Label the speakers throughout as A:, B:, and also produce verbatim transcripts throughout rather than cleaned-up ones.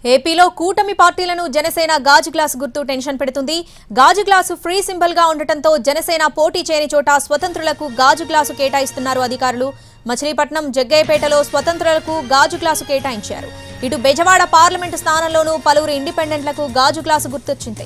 A: ఏపీలో కూటమి పార్టీలను జనసేన గాజు గ్లాసు గుర్తు టెన్షన్ పెడుతుంది. గాజు గ్లాసు ఫ్రీ సింబల్ గా ఉండటంతో జనసేన పోటీ చేయని చోట స్వతంత్రులకు గాజు గ్లాసు కేటాయిస్తున్నారు అధికారులు. మచిలీపట్నం, జగ్గయ్యపేటలో స్వతంత్రులకు గాజు గ్లాసు కేటాయించారు. ఇటు బెజవాడ పార్లమెంటు స్థానంలోనూ పలువురు ఇండిపెండెంట్లకు గాజు గ్లాసు గుర్తొచ్చింది.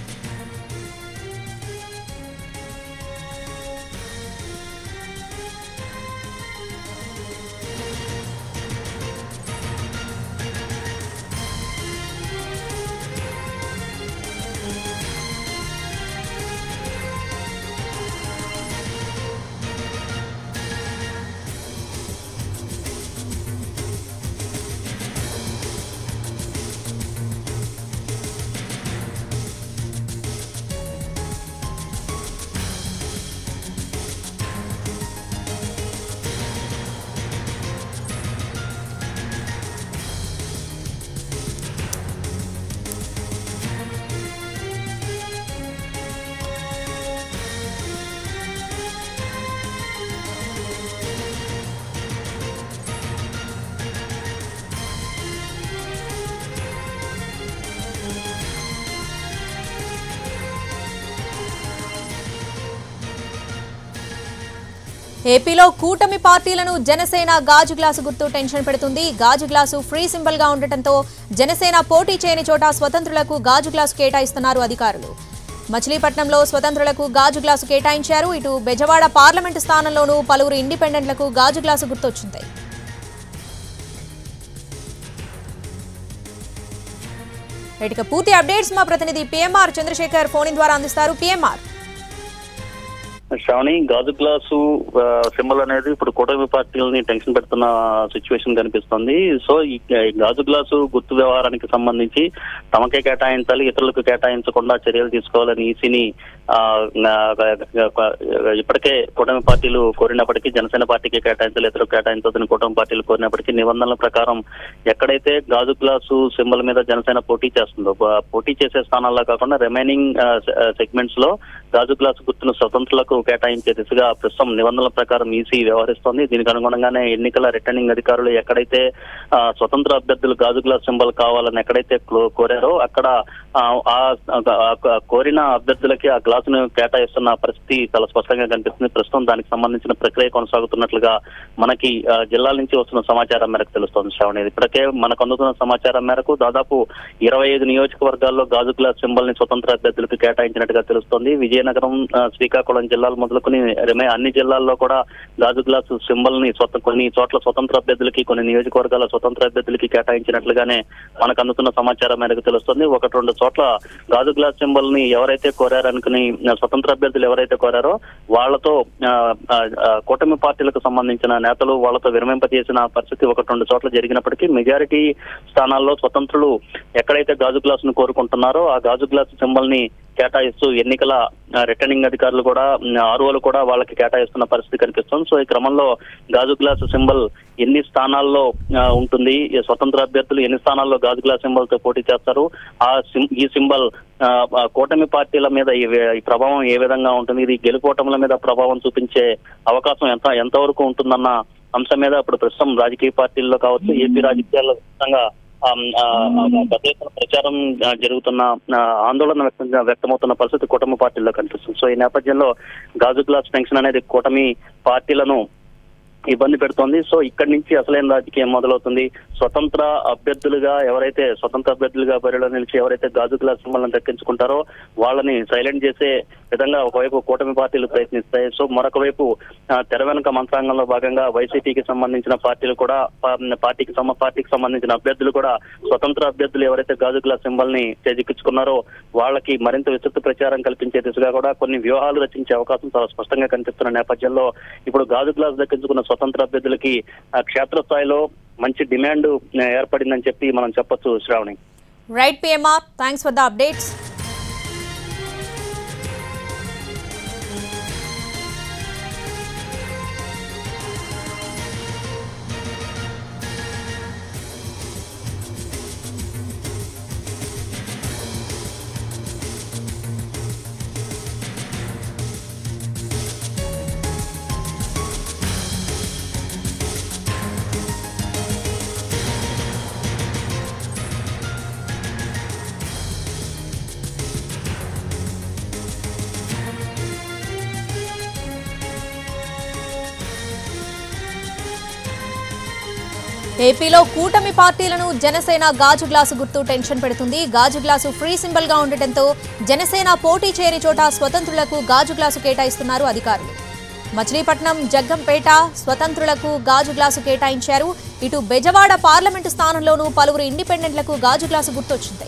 A: ఏపీలో కూటమి పార్టీలను జనసేన గాజు గ్లాసు గుర్తు టెన్షన్ పెడుతుంది. గాజు గ్లాసు ఫ్రీ సింబల్ గా ఉండటంతో జనసేన పోటీ చేయని చోట స్వతంత్రులకు గాజు గ్లాసు కేటాయిస్తున్నారు అధికారులు. మచిలీపట్నంలో స్వతంత్రులకు గాజు గ్లాసు కేటాయించారు. ఇటు బెజవాడ పార్లమెంటు స్థానంలోనూ పలువురు ఇండిపెండెంట్లకు గాజు గ్లాసు గుర్తొచ్చింది. ఇక పూర్తి అప్డేట్స్ మా ప్రతినిధి పిఎంఆర్ చంద్రశేఖర్ ఫోన్ ద్వారా అందిస్తారు. పిఎంఆర్
B: శ్రావణి, గాజు గ్లాసు సింబల్ అనేది ఇప్పుడు కూటమి పార్టీలని టెన్షన్ పెడుతున్న సిచ్యువేషన్ కనిపిస్తుంది. సో ఈ గాజు గ్లాసు గుర్తు వ్యవహారానికి సంబంధించి తమకే కేటాయించాలి, ఇతరులకు కేటాయించకుండా చర్యలు తీసుకోవాలని ఈసీని ఇప్పటికే కూటమి పార్టీలు కోరినప్పటికీ జనసేన పార్టీకి కేటాయించాలి, ఇతరులకు కేటాయించదని కూటమి పార్టీలు కోరినప్పటికీ నిబంధనల ప్రకారం ఎక్కడైతే గాజు గ్లాసు సింబల్ మీద జనసేన పోటీ చేస్తుందో పోటీ చేసే స్థానాల్లో కాకుండా రిమైనింగ్ సెగ్మెంట్స్ లో గాజు గ్లాసు గుర్తును స్వతంత్రులకు కేటాయించే దిశగా ప్రస్తుతం నిబంధనల ప్రకారం ఈసీ వ్యవహరిస్తోంది. దీనికి అనుగుణంగానే ఎన్నికల రిటర్నింగ్ అధికారులు ఎక్కడైతే స్వతంత్ర అభ్యర్థులు గాజు గ్లాస్ సింబల్ కావాలని ఎక్కడైతే కోరారో అక్కడ ఆ కోరిన అభ్యర్థులకి ఆ గ్లాసును కేటాయిస్తున్న పరిస్థితి చాలా స్పష్టంగా కనిపిస్తుంది. ప్రస్తుతం దానికి సంబంధించిన ప్రక్రియ కొనసాగుతున్నట్లుగా మనకి జిల్లాల నుంచి వస్తున్న సమాచారం మేరకు తెలుస్తోంది. శ్రావణి, ఇప్పటికే మనకు అందుతున్న సమాచారం మేరకు దాదాపు ఇరవై ఐదు నియోజకవర్గాల్లో గాజు గ్లాస్ సింబల్ ని స్వతంత్ర అభ్యర్థులకు కేటాయించినట్టుగా తెలుస్తోంది. విజయనగరం, శ్రీకాకుళం జిల్లాలు మొదలుకొని అన్ని జిల్లాల్లో కూడా గాజు గ్లాసు సింబల్ ని కొన్ని చోట్ల స్వతంత్ర అభ్యర్థులకి, కొన్ని నియోజకవర్గాల స్వతంత్ర అభ్యర్థులకి కేటాయించినట్లుగానే మనకు అందుతున్న సమాచారం మేరకు తెలుస్తుంది. ఒకటి రెండు చోట్ల గాజు గ్లాస్ సింబల్ ని ఎవరైతే కోరారనుకుని స్వతంత్ర అభ్యర్థులు ఎవరైతే కోరారో వాళ్లతో కూటమి పార్టీలకు సంబంధించిన నేతలు వాళ్లతో విరమింపజేసిన పరిస్థితి ఒకటి రెండు చోట్ల జరిగినప్పటికీ మెజారిటీ స్థానాల్లో స్వతంత్రులు ఎక్కడైతే గాజు గ్లాస్ ను కోరుకుంటున్నారో ఆ గాజు గ్లాస్ సింబల్ ని కేటాయిస్తూ ఎన్నికల రిటర్నింగ్ అధికారులు కూడా ఆర్ఓలు కూడా వాళ్ళకి కేటాయిస్తున్న పరిస్థితి కనిపిస్తుంది. సో ఈ క్రమంలో గాజు గ్లాస్ సింబల్ ఎన్ని స్థానాల్లో ఉంటుంది, స్వతంత్ర అభ్యర్థులు ఎన్ని స్థానాల్లో గాజు గ్లాస్ సింబల్ తో పోటీ చేస్తారు, ఆ ఈ సింబల్ కూటమి పార్టీల మీద ఈ ప్రభావం ఏ విధంగా ఉంటుంది, ఇది గెలుపోటముల మీద ప్రభావం చూపించే అవకాశం ఎంత ఎంతవరకు ఉంటుందన్న అంశం మీద ఇప్పుడు ప్రస్తుతం రాజకీయ పార్టీల్లో కావచ్చు, ఏపీ రాజకీయాల్లో ఖచ్చితంగా పెద్ద ఎత్తున ప్రచారం జరుగుతున్న ఆందోళన వ్యక్తం వ్యక్తమవుతున్న పరిస్థితి కూటమి పార్టీల్లో కనిపిస్తుంది. సో ఈ నేపథ్యంలో గాజు గ్లాస్ టెన్షన్ అనేది కూటమి పార్టీలను ఇబ్బంది పెడుతోంది. సో ఇక్కడి నుంచి అసలైన రాజకీయం మొదలవుతుంది. స్వతంత్ర అభ్యర్థులుగా ఎవరైతే స్వతంత్ర అభ్యర్థులుగా బరిలో నిలిచి ఎవరైతే గాజు గ్లాస్ సింబల్ని దక్కించుకుంటారో వాళ్ళని సైలెంట్ చేసే విధంగా ఒకవైపు కూటమి పార్టీలు ప్రయత్నిస్తాయి. సో మరొక వైపు తెర వెనుక మంత్రాంగంలో భాగంగా వైసీపీకి సంబంధించిన పార్టీలు కూడా పార్టీకి పార్టీకి సంబంధించిన అభ్యర్థులు కూడా స్వతంత్ర అభ్యర్థులు ఎవరైతే గాజు గ్లాస్ సింబల్ ని చేజిక్కించుకున్నారో వాళ్ళకి మరింత విస్తృత ప్రచారం కల్పించే దిశగా కూడా కొన్ని వ్యూహాలు రచించే అవకాశం చాలా స్పష్టంగా కనిపిస్తున్న నేపథ్యంలో ఇప్పుడు గాజు గ్లాస్ దక్కించుకున్న స్వతంత్ర అభ్యర్థులకి క్షేత్రస్థాయిలో మంచి డిమాండ్ ఏర్పడిందని చెప్పి మనం చెప్పొచ్చు. Shravani,
A: right PMR, thanks for the updates. ఏపీలో కూటమి పార్టీలను జనసేన గాజు గ్లాసు గుర్తు టెన్షన్ పెడుతుంది. గాజు గ్లాసు ఫ్రీ సింబల్ గా ఉండటంతో జనసేన పోటీ చేయని చోట స్వతంత్రులకు గాజు గ్లాసు కేటాయిస్తున్నారు అధికారులు. మచిలీపట్నం, జగ్గంపేట స్వతంత్రులకు గాజు గ్లాసు కేటాయించారు. ఇటు బెజవాడ పార్లమెంటు స్థానంలోనూ పలువురు ఇండిపెండెంట్లకు గాజు గ్లాసు గుర్తొచ్చింది.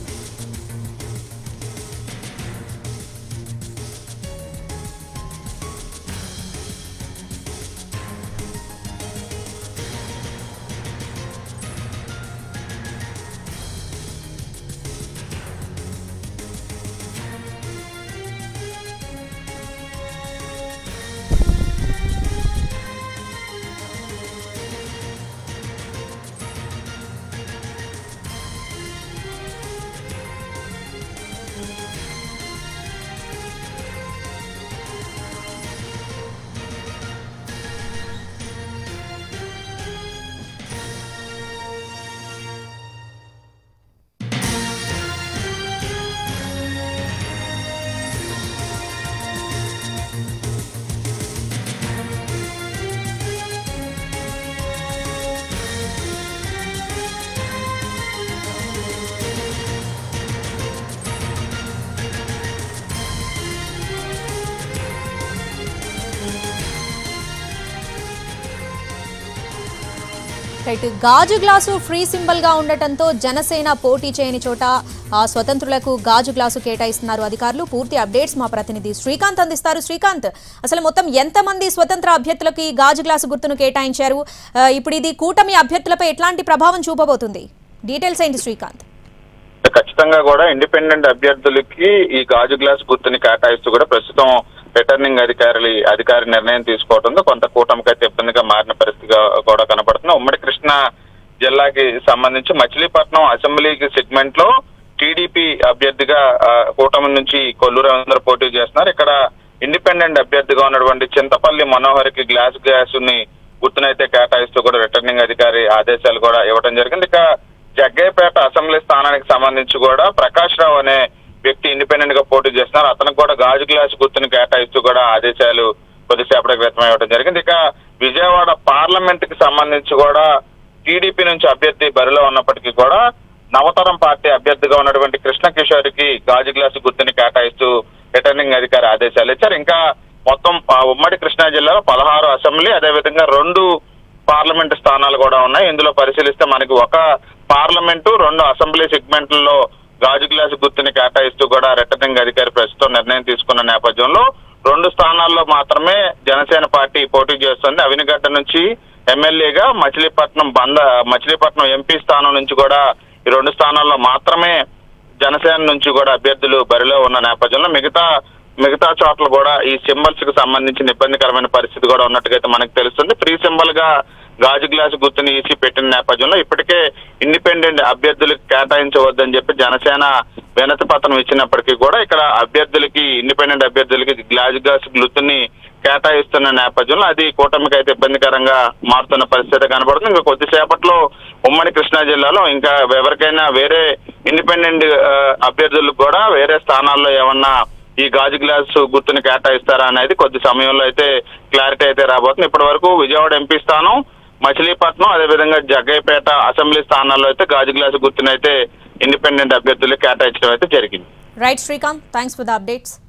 A: గాజు గ్లాసు ఫ్రీ సింబల్ గా ఉండటంతో జనసేన పోటీ చేయని చోట ఆ స్వతంత్రులకు గాజు గ్లాసు కేటాయిస్తున్నారు అధికారులు. పూర్తి అప్డేట్స్ మా ప్రతినిధి శ్రీకాంత్ అందిస్తారు. శ్రీకాంత్, అసలు మొత్తం ఎంతమంది స్వతంత్ర అభ్యర్థులకి గాజు గ్లాసు గుర్తును కేటాయించారు? ఇప్పుడు ఇది కూటమి అభ్యర్థులపై ఎట్లాంటి ప్రభావం చూపబోతుంది? డీటెయిల్స్ ఏంటి శ్రీకాంత్?
C: ఖచ్చితంగా కూడా ఇండిపెండెంట్ అభ్యర్థులకి ఈ గాజు గ్లాస్ గుర్తుని కేటాయిస్తూ కూడా ప్రస్తుతం రిటర్నింగ్ అధికారులు అధికారి నిర్ణయం తీసుకోవడంతో కొంత కూటమికైతే ఇబ్బందిగా మారిన పరిస్థితిగా కూడా కనపడుతుంది. ఉమ్మడి కృష్ణా జిల్లాకి సంబంధించి మచిలీపట్నం అసెంబ్లీకి సెగ్మెంట్ లో టీడీపీ అభ్యర్థిగా కూటమి నుంచి కొల్లు రవీంద్ర పోటీ చేస్తున్నారు. ఇక్కడ ఇండిపెండెంట్ అభ్యర్థిగా ఉన్నటువంటి చింతపల్లి మనోహర్కి గ్లాస్ గ్లాస్ ని గుర్తునైతే కేటాయిస్తూ కూడా రిటర్నింగ్ అధికారి ఆదేశాలు కూడా ఇవ్వడం జరిగింది. ఇక జగ్గయ్యపేట అసెంబ్లీ స్థానానికి సంబంధించి కూడా ప్రకాష్ రావు అనే వ్యక్తి ఇండిపెండెంట్ గా పోటీ చేస్తున్నారు. అతనికి కూడా గాజు గ్లాస్ గుర్తుని కేటాయిస్తూ కూడా ఆదేశాలు కొద్దిసేపటి క్రితం ఇవ్వడం జరిగింది. ఇక విజయవాడ పార్లమెంట్ కి సంబంధించి కూడా టీడీపీ నుంచి అభ్యర్థి బరిలో ఉన్నప్పటికీ కూడా నవతరం పార్టీ అభ్యర్థిగా ఉన్నటువంటి కృష్ణ కిషోర్కి గాజు గ్లాసు గుర్తుని కేటాయిస్తూ రిటర్నింగ్ అధికారి ఆదేశాలు ఇచ్చారు. ఇంకా మొత్తం ఉమ్మడి కృష్ణా జిల్లాలో పదహారు అసెంబ్లీ అదేవిధంగా రెండు పార్లమెంటు స్థానాలు కూడా ఉన్నాయి. ఇందులో పరిశీలిస్తే మనకి ఒక పార్లమెంటు రెండు అసెంబ్లీ సెగ్మెంట్లలో గాజు గ్లాసు గుర్తుని కేటాయిస్తూ కూడా రిటర్నింగ్ అధికారి ప్రస్తుతం నిర్ణయం తీసుకున్న నేపథ్యంలో రెండు స్థానాల్లో మాత్రమే జనసేన పార్టీ పోటీ చేస్తుంది. అవినిగడ్డ నుంచి ఎమ్మెల్యేగా, మచిలీపట్నం బంద మచిలీపట్నం ఎంపీ స్థానం నుంచి కూడా ఈ రెండు స్థానాల్లో మాత్రమే జనసేన నుంచి కూడా అభ్యర్థులు బరిలో ఉన్న నేపథ్యంలో మిగతా మిగతా చోట్ల కూడా ఈ సింబల్స్ కి సంబంధించిన ఇబ్బందికరమైన పరిస్థితి కూడా ఉన్నట్టుగా మనకు తెలుస్తుంది. ఫ్రీ సింబల్ గా గాజు గ్లాసు గుర్తుని ఈసీ పెట్టిన నేపథ్యంలో ఇప్పటికే ఇండిపెండెంట్ అభ్యర్థులకు కేటాయించవద్దని చెప్పి జనసేన వినతి పత్రం ఇచ్చినప్పటికీ కూడా ఇక్కడ అభ్యర్థులకి ఇండిపెండెంట్ అభ్యర్థులకి గ్లాజు గ్లాసు గుర్తుని కేటాయిస్తున్న నేపథ్యంలో అది కూటమికి అయితే ఇబ్బందికరంగా మారుతున్న పరిస్థితి కనబడుతుంది. ఇంకా కొద్దిసేపట్లో ఉమ్మడి కృష్ణా జిల్లాలో ఇంకా ఎవరికైనా వేరే ఇండిపెండెంట్ అభ్యర్థులకు కూడా వేరే స్థానాల్లో ఏమన్నా ఈ గాజు గ్లాసు గుర్తుని కేటాయిస్తారా అనేది కొద్ది సమయంలో అయితే క్లారిటీ అయితే రాబోతుంది. ఇప్పటి వరకు విజయవాడ ఎంపీ స్థానం, మచిలీపట్నం అదేవిధంగా జగ్గయ్యపేట అసెంబ్లీ స్థానాల్లో అయితే గాజు గ్లాసు గుర్తునైతే ఇండిపెండెంట్ అభ్యర్థులకు కేటాయించడం అయితే జరిగింది.
A: Right Srikanth, thanks for the updates.